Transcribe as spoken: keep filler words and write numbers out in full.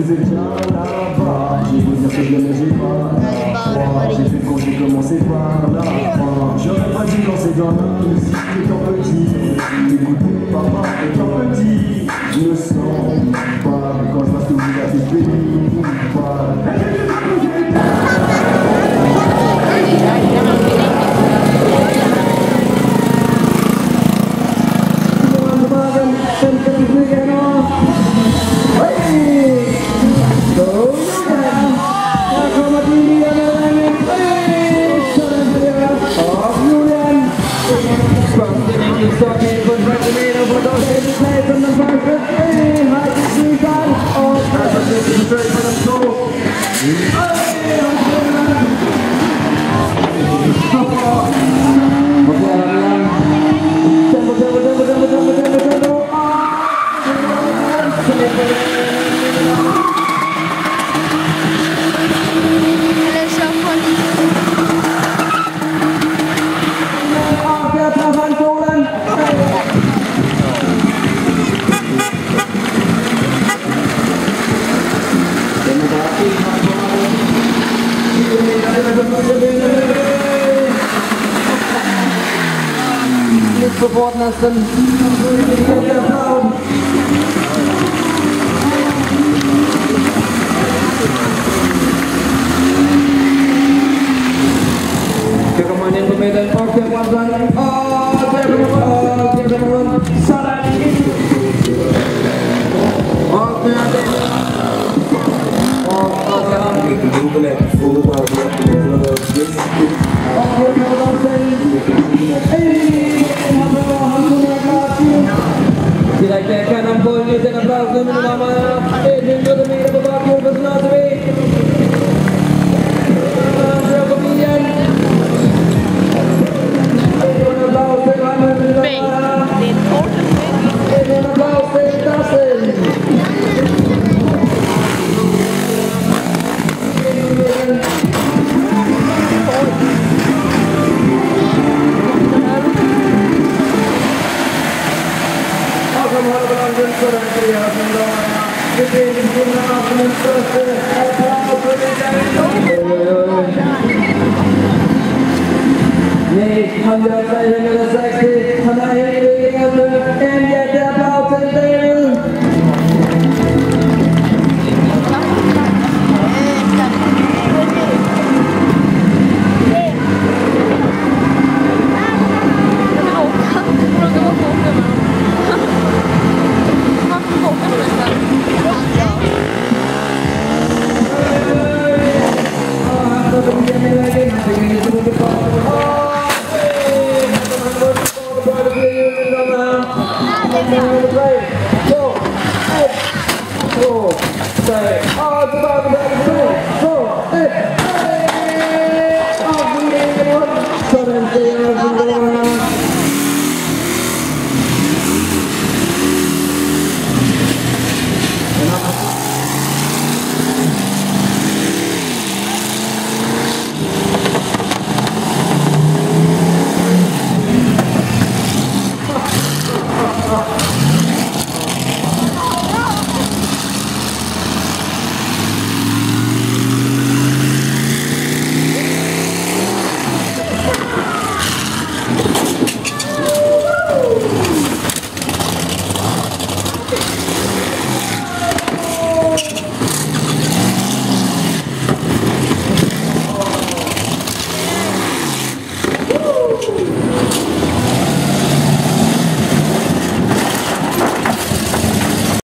c'est bien là-bas. J'ai voulu dire que je l'aimais, j'ai pas la foi. J'ai fait quand j'ai commencé par la fin. J'aurais pas dû lancer dans la musique étant petit. Écoutez papa étant petit. Je me sens pas quand je vois ce que vous avez fait ou pas. Nästan kita mainin pemedan oke pelan-pelan. Oh, oke teman-teman, salah ini. Oke, oke. Direkt kanan bollen den applaus nummer mamma. Edvin går med på bakgrunden för snart vi. Så kom igen. En applaus till mamma. Det är kort. En applaus till Tassen. Nej, han gör sig hundrasextio, han är helt nu, en jätteapplaus till dig! Två, tre, och tillbaka till